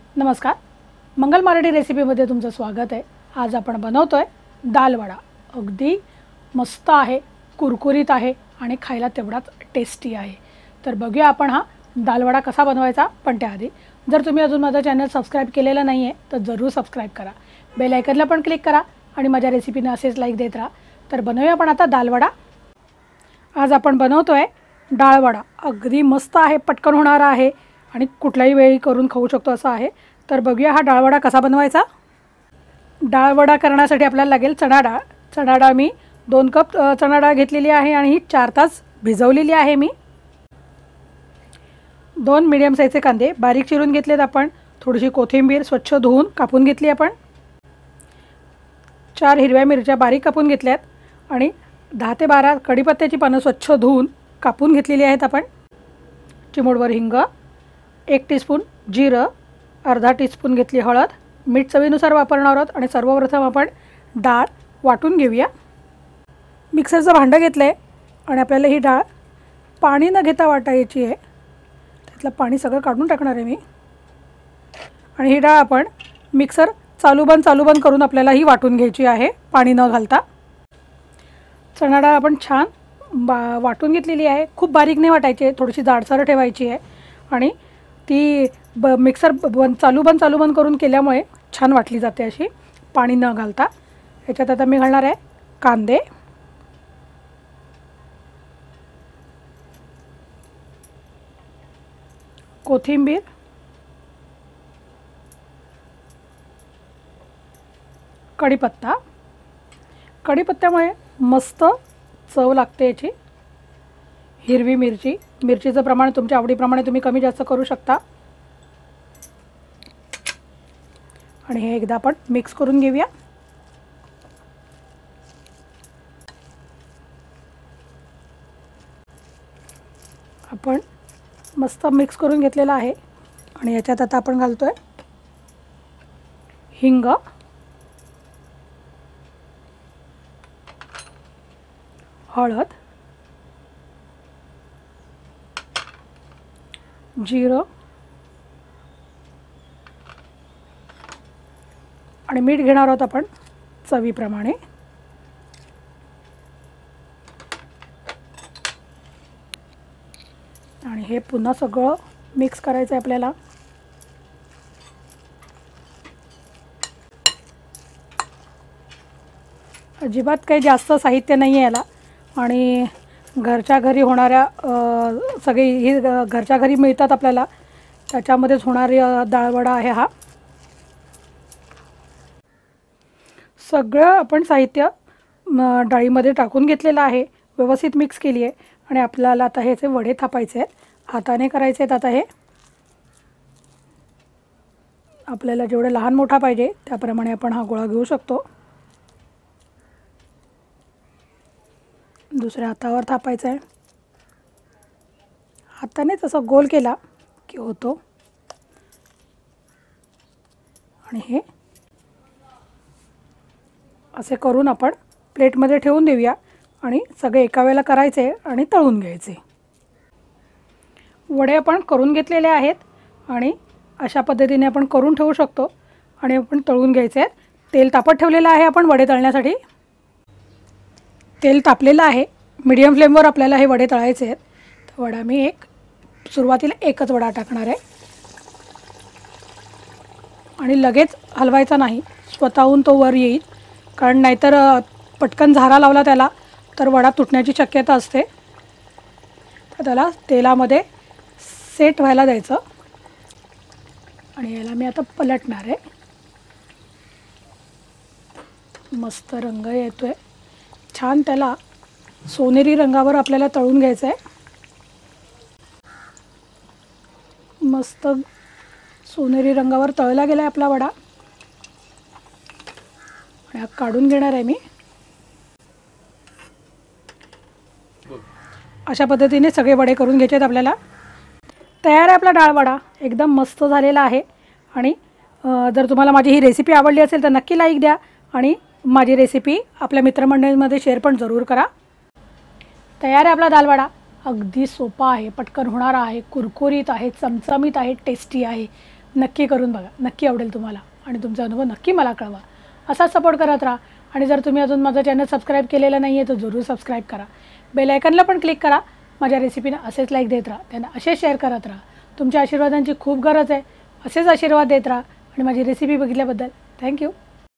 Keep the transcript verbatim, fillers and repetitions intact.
नमस्कार, मंगल मराठी रेसिपीमध्ये तुमचं स्वागत आहे। आज आपण बनवतोय दाल वडा। अगदी मस्त आहे, कुरकुरीत आहे आणि खायला तेवढाच टेस्टी आहे। तर बघूया आपण हा दाल वडा कसा बनवायचा। पण त्याआधी जर तुम्ही अजून माझं चॅनल सबस्क्राइब केलेलं नाही आहे तर जरूर सबस्क्राइब करा, बेल आयकॉनला पण क्लिक करा आणि माझ्या रेसिपीना असेच लाईक देत राहा। तर बनवूया आपण आता दाल वडा। आज आपण बनवतोय डाळ वडा। अगदी मस्त आहे, पटकन होणारा आहे आणि कुठल्याही वेळी करून खाऊ शकतो असा आहे। तर बघूया हा डाळ वडा कसा बनवायचा। डाळ वडा करण्यासाठी आपल्याला लागेल चणा डाळ। चणा डाळ मी दोन कप चणा डाळ घेतलेली आहे आणि ही चार तास भिजवलेली आहे मी। दोन मीडियम साईजचे कांदे बारीक चिरून घेतलेत आपण। थोडीशी कोथिंबीर स्वच्छ धुवून कापून घेतली आपण। चार हिरव्या मिरच्या बारीक कापून घेतल्यात आणि दहा ते बारा कढीपत्त्याची पानं स्वच्छ धुवून कापून घेतलेली आहेत आपण। चिमूटभर हिंग, एक टीस्पून जिरं, अर्धा टीस्पून घेतली हळद, मीठ चवीनुसार वापरणार आहोत। आणि सर्वप्रथम आपण डाळ वाटून घेऊया। मिक्सरचं भांडं घेतलं आहे आणि आपल्याला ही डाळ पाणी न घेता वाटायची आहे। त्यातलं पाणी सगळं काढून टाकणार आहे मी आणि ही डाळ आपण मिक्सर चालू बंद चालू बंद करून आपल्याला ही वाटून घ्यायची आहे, पाणी न घालता। चणा डाळ आपण छान बा वाटून घेतलेली आहे। खूप बारीक नाही वाटायची आहे, थोडीशी जाडसर ठेवायची आहे आणि ती ब मिक्सर बंद चालू बंद चालू बंद करून केल्यामुळे छान वाटली जाते अशी, पाणी न घालता। याच्यात आता मी घालणार आहे कांदे, कोथिंबीर, कढीपत्ता। कढीपत्त्यामुळे मस्त चव लागते याची। हिरवी मिरची, मिरचीचं प्रमाण तुमच्या आवडीप्रमाणे तुम्ही कमी जास्त करू शकता। आणि हे एकदा आपण मिक्स करून घेऊया। आपण मस्त मिक्स करून घेतलेला आहे आणि याच्यात आता आपण घालतोय हिंग, हळद, जिरं आणि मीठ घेणार आहोत आपण चवीप्रमाणे। आणि हे पुन्हा सगळं मिक्स करायचं आहे आपल्याला। अजिबात काही जास्त साहित्य नाही आहे याला आणि घरच्या घरी होणाऱ्या सगळी ही घरच्या घरी मिळतात आपल्याला, त्याच्यामध्येच होणारी डाळ वडा आहे हा। सगळं आपण साहित्य डाळीमध्ये टाकून घेतलेलं आहे, व्यवस्थित मिक्स केली आहे आणि आपल्याला आता ह्याचे वडे थापायचे आहेत, हाताने करायचे आहेत। आता हे आपल्याला जेवढे लहान मोठा पाहिजे त्याप्रमाणे आपण हा गोळा घेऊ शकतो। दुसऱ्या हातावर थापायचं आहे, हातानेच असं गोल केला की होतो। आणि हे असे करून आपण प्लेटमध्ये ठेवून देऊया आणि सगळे एका वेळेला करायचे आणि तळून घ्यायचे। वडे आपण करून घेतलेले आहेत आणि अशा पद्धतीने आपण करून ठेवू शकतो आणि आपण तळून घ्यायचे आहेत। तेल तापत ठेवलेलं आहे आपण वडे तळण्यासाठी। तेल तापलेलं आहे, मीडियम फ्लेमवर आपल्याला हे वडे तळायचे आहेत। तर वडा मी एक सुरुवातीला एकच वडा टाकणार आहे आणि लगेच हलवायचा नाही, स्वतःहून तो वर येईल, कारण नाहीतर पटकन झारा लावला त्याला तर वडा तुटण्याची शक्यता असते। तर त्याला तेलामध्ये सेट व्हायला द्यायचं आणि याला मी आता पलटणार आहे। मस्त रंग येतोय छान, त्याला सोनेरी रंगावर आपल्याला तळून घ्यायचं आहे। मस्त सोनेरी रंगावर तळला गेला आहे आपला वडा आणि हा काढून घेणार आहे मी। अशा पद्धतीने सगळे वडे करून घ्यायचे आहेत आपल्याला। तयार आहे आपला डाळ वडा, एकदम मस्त झालेला आहे। आणि जर तुम्हाला माझी ही रेसिपी आवडली असेल तर नक्की लाईक द्या आणि माझी रेसिपी आपल्या मित्रमंडळींमध्ये शेअर पण जरूर करा। तयार आहे आपला दाल वडा। अगदी सोपा आहे, पटकन होणारा आहे, कुरकुरीत आहे, चमचमीत आहे, टेस्टी आहे नक्की करून बघा, नक्की आवडेल तुम्हाला आणि तुमचा अनुभव नक्की मला कळवा. असाच सपोर्ट करत राहा. आणि जर तुम्ही अजून माझं चॅनल सबस्क्राईब केलेलं नाही आहे तर जरूर सबस्क्राईब करा. बेल आयकनला पण क्लिक करा. माझ्या रेसिपीना असेच लाईक देत राहा, त्यांना असेच शेअर करत राहा. तुमच्या आशीर्वादांची खूप गरज आहे. असेच आशीर्वाद देत राहा आणि माझी रेसिपी बघितल्याबद्दल थँक्यू.